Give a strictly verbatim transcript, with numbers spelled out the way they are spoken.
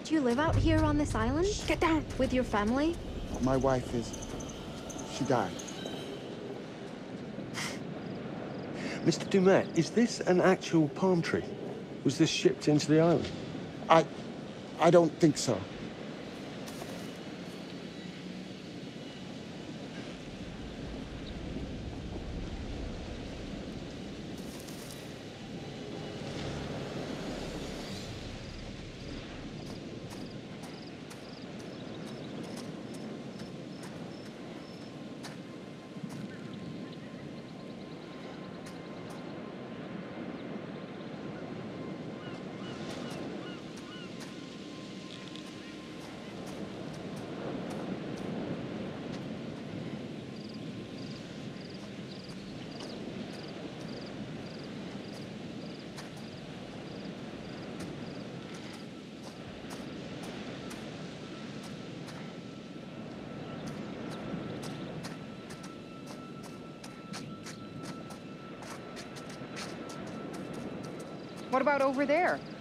Do you live out here on this island? Get down! With your family? My wife is... she died. Mister Dumet, is this an actual palm tree? Was this shipped into the island? I... I don't think so. What about over there?